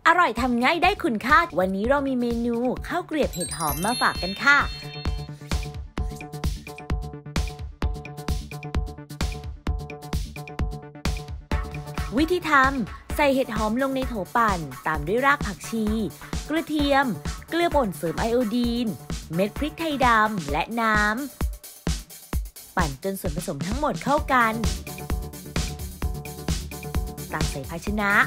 อร่อยทำง่ายได้คุณค่าวันนี้เรามีเมนูข้าวเกรียบเห็ดหอมมาฝากกันค่ะวิธีทำใส่เห็ดหอมลงในโถปั่นตามด้วยรากผักชีกระเทียมเกลือป่นเสริมไอโอดีนเม็ดพริกไทยดำและน้ำปั่นจนส่วนผสมทั้งหมดเข้ากันตักใส่ภาชนะ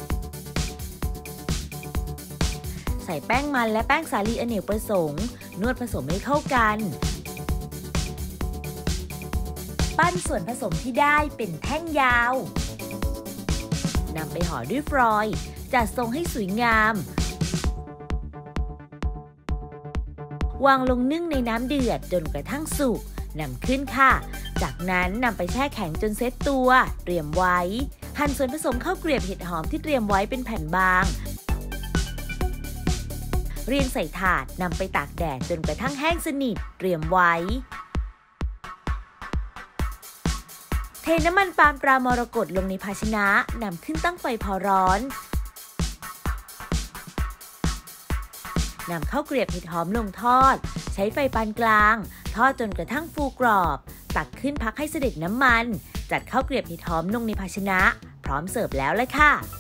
ใส่แป้งมันและแป้งสาลีอเนกประสงค์นวดผสมให้เข้ากันปั้นส่วนผสมที่ได้เป็นแท่งยาวนำไปห่อด้วยฟอยล์จัดทรงให้สวยงามวางลงนึ่งในน้ำเดือดจนกระทั่งสุกนำขึ้นค่ะจากนั้นนำไปแช่แข็งจนเซ็ตตัวเตรียมไว้หั่นส่วนผสมข้าวเกรียบเห็ดหอมที่เตรียมไว้เป็นแผ่นบางเรียงใส่ถาดนำไปตากแดดจนกระทั่งแห้งสนิทเตรียมไว้เทน้ำมันปาล์มตรามรกตลงในภาชนะนำขึ้นตั้งไฟพอร้อนนำข้าวเกรียบเห็ดหอมลงทอดใช้ไฟปานกลางทอดจนกระทั่งฟูกรอบตักขึ้นพักให้เสด็จน้ำมันจัดข้าวเกรียบเห็ดหอมลงในภาชนะพร้อมเสิร์ฟแล้วเลยค่ะ